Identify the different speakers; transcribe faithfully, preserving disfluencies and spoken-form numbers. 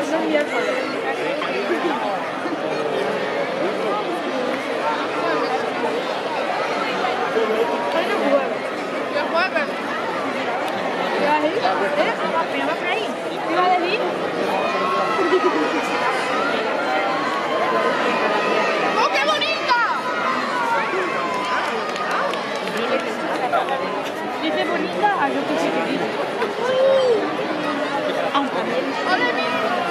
Speaker 1: los miércoles. Hoy no juego.
Speaker 2: ¿Qué jueves?
Speaker 1: ¿Qué vas a decir? ¿Eh? ¿Me vas por ahí? ¿Qué vas a decir?
Speaker 2: ¡Oh, qué bonita!
Speaker 1: Dice bonita a lo que se te dice.
Speaker 2: ¡Ole, mira!